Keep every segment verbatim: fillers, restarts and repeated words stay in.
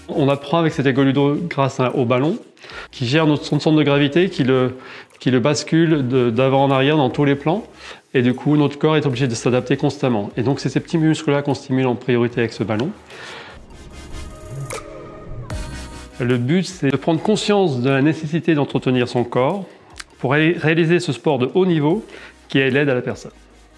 On apprend avec cet écoludo grâce au ballon qui gère notre son centre de gravité, qui le, qui le bascule d'avant en arrière dans tous les plans. Et du coup, notre corps est obligé de s'adapter constamment. Et donc, c'est ces petits muscles-là qu'on stimule en priorité avec ce ballon. Le but, c'est de prendre conscience de la nécessité d'entretenir son corps pour ré réaliser ce sport de haut niveau qui est l'aide à la personne.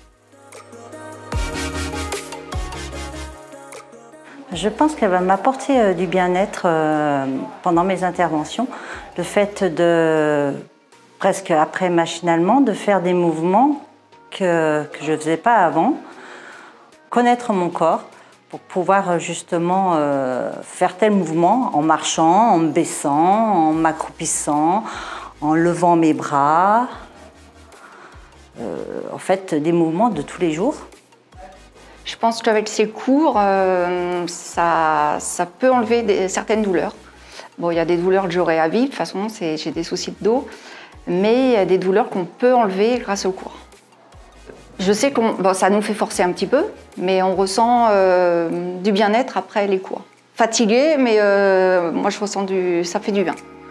Je pense qu'elle va m'apporter euh, du bien-être euh, pendant mes interventions. Le fait de, presque après machinalement, de faire des mouvements que, que je ne faisais pas avant, connaître mon corps pour pouvoir justement euh, faire tel mouvement en marchant, en me baissant, en m'accroupissant, en levant mes bras. Euh, en fait, des mouvements de tous les jours. Je pense qu'avec ces cours, euh, ça, ça peut enlever des, certaines douleurs. Bon, il y a des douleurs que j'aurai à vie, de toute façon, j'ai des soucis de dos, mais il y a des douleurs qu'on peut enlever grâce aux cours. Je sais que bon, ça nous fait forcer un petit peu, mais on ressent euh, du bien-être après les cours. Fatigué, mais euh, moi je ressens du, ça fait du bien.